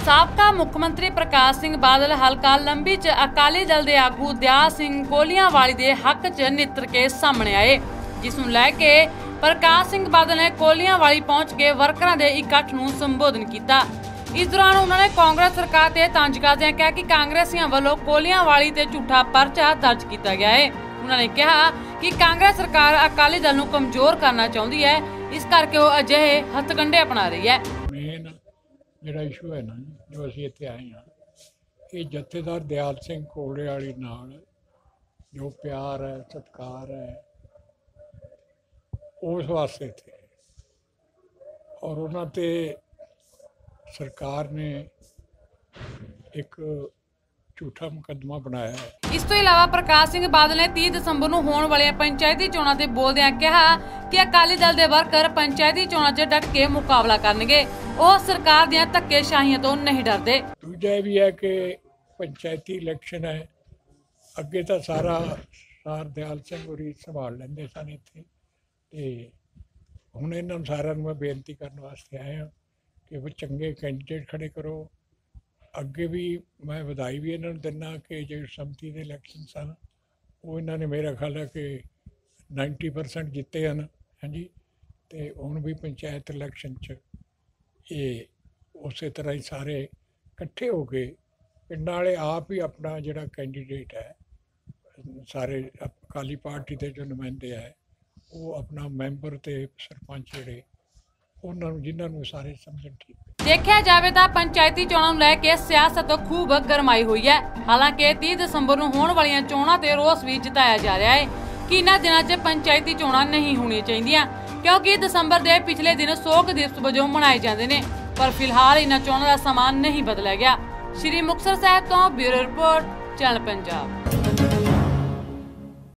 ਸਾਬਕਾ ਮੁੱਖ ਮੰਤਰੀ ਪ੍ਰਕਾਸ਼ ਸਿੰਘ ਬਾਦਲ ਹਲਕਾ ਲੰਬੀ ਚ ਅਕਾਲੀ ਦਲ ਦੇ ਆਗੂ ਦਿਆਲ ਸਿੰਘ ਕੋਲੀਆਂਵਾਲੀ ਦੇ ਹੱਕ ਚ ਨਿੱਤਰ ਕੇ ਸਾਹਮਣੇ ਆਏ, ਜਿਸ ਨੂੰ ਲੈ ਕੇ ਪ੍ਰਕਾਸ਼ ਸਿੰਘ ਬਾਦਲ ਨੇ ਕੋਲੀਆਂਵਾਲੀ ਪਹੁੰਚ ਕੇ ਵਰਕਰਾਂ ਦੇ ਇਕੱਠ ਨੂੰ ਸੰਬੋਧਨ ਕੀਤਾ। इस दौरान उन्होंने कांग्रेस सरकार ते तंज करदे कहा कि कांग्रेसियों वालों कोलियांवाली ते झूठा परचा दर्ज किया गया है। उन्होंने कहा कि कांग्रेस सरकार अकाली दल नूं कमजोर करना चाहती है, इस करके वो अजिहे हथकंडे अपना रही है। मेन जिहड़ा इशू है ना जो असीं इत्थे आए हां, ये जत्थेदार दियाल सिंह कोलियांवाली नाल जो प्यार है सत्कार है उस वास्ते थे और उन्हां ते सरकार ने एक झूठा मुकदमा बनाया है। इस तो इलावा प्रकाश सिंह बादल ने 30 दसंबर ਨੂੰ ਹੋਣ ਵਾਲੀਆਂ ਪੰਚਾਇਤੀ ਚੋਣਾਂ ਤੇ ਬੋਲਦਿਆਂ ਕਿਹਾ ਕਿ ਅਕਾਲੀ ਦਲ ਦੇ ਵਰਕਰ ਪੰਚਾਇਤੀ ਚੋਣਾਂ 'ਚ ਡਟ ਕੇ ਮੁਕਾਬਲਾ ਕਰਨਗੇ, ਉਹ ਸਰਕਾਰ ਦੀਆਂ ਧੱਕੇਸ਼ਾਹੀਆਂ ਤੋਂ ਨਹੀਂ ਡਰਦੇ। ਦੂਜਾ ਵੀ ਹੈ ਕਿ ਪੰਚਾਇਤੀ ਇਲੈਕਸ਼ਨ ਹੈ, ਅੱਗੇ ਤਾਂ ਸਾਰਾ ਦਿਆਲ ਸਿੰਘ ਹੋਰੀ ਸੰਭਾਲ ਲੈਂਦੇ ਸਨ ਇੱਥੇ, ਤੇ ਹੁਣ ਇਹਨਾਂ ਨੂੰ ਸਾਰਿਆਂ ਨੂੰ ਮੈਂ ਬੇਨਤੀ ਕਰਨ ਵਾਸਤੇ ਆਇਆ ਹਾਂ कि वो चंगे कैंਡੀਡੇਟ खड़े करो। अगे भी मैं बधाई भी इन्होंने दिना कि जो संमति के इलैक्शन सन वो इन्होंने मेरा ख्याल है कि 90% जिते हैं। हाँ जी, तो हुण भी पंचायत इलैक्शन ये उस तरह ही सारे इकट्ठे हो गए, पिंडां वाले आप ही अपना जिहड़ा कैंਡੀਡੇਟ है, सारे अकाली पार्टी के जो नुमाइंदे है वो अपना मैंबर ते सरपंच जिहड़े देखा जाए तो पंचायती चोणां नूं लैके सियासत खूब गरमाई हुई है। हालांकि 30 दसंबर नूं होण वालियां चोणां ते रोस भी जताया जा रहा है कि इन्हां दिनां 'च पंचायती चोणां नहीं होणीआं चाहीदियां, क्योंकि दसंबर के पिछले दिन सोग दिवस वजों मनाए जाते हैं, पर फिलहाल इन्हां चोणां दा समा नहीं बदलिया गया। श्री मुक्तसर साहिब तो ब्यूरो रिपोर्ट, चैनल पंजाब।